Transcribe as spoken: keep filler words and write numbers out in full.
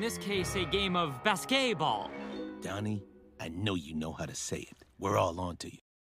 this case, a game of Bask-gay-ball. Donnie, I know you know how to say it. We're all on to you.